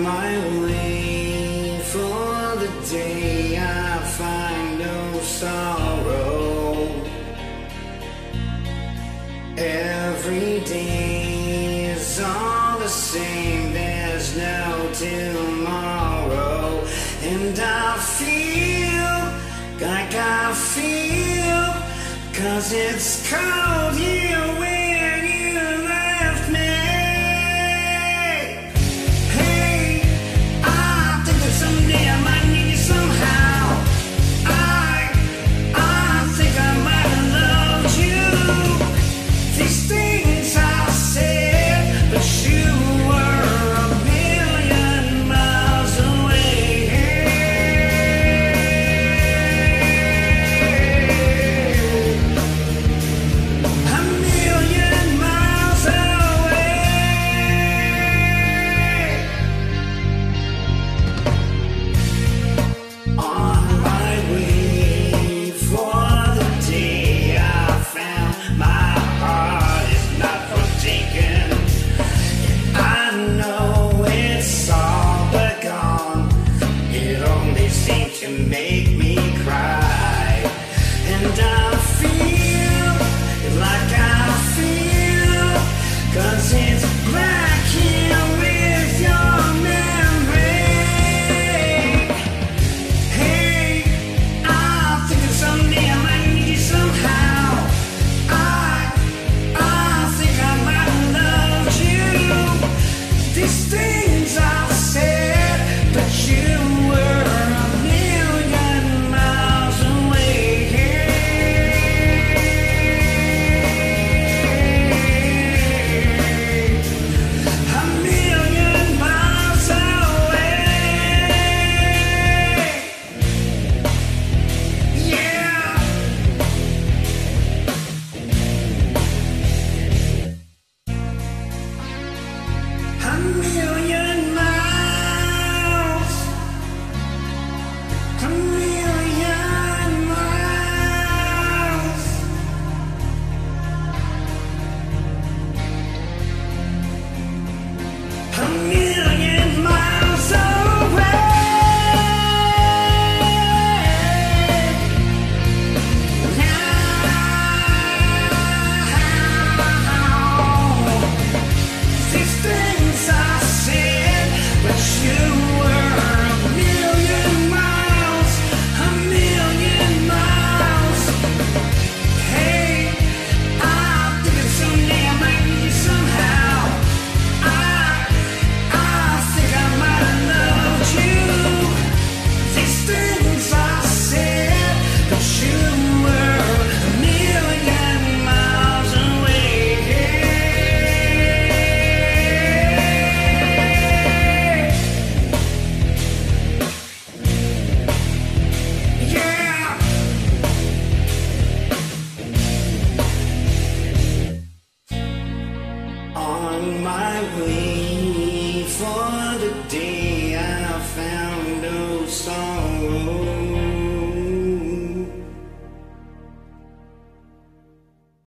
my way for the day I find no sorrow. Every day is all the same, there's no tomorrow. And I feel like I feel, 'cause it's cold here when you left me. Hey, I think that someday I might need you somehow. I think I might have loved you. These things I said, but you were a million miles away. A million miles away. On my way for the day I found my heart is not for taking. I know it's all but gone. It only seems to make me cry. And I feel like I feel, 'cause it's black here with your memory. Hey, I think that someday I might need you somehow. I think I might have loved you. These things I've said, but you were a million miles away. A million miles away. Yeah. A million miles. A million miles. A million miles away. Now, these things I said, but you were a million miles, a million miles. Hey, I think that someday I might need you somehow. I think I might have loved you. These things I said, but you were a million miles away. Yeah. On my way for the day I found no sorrow.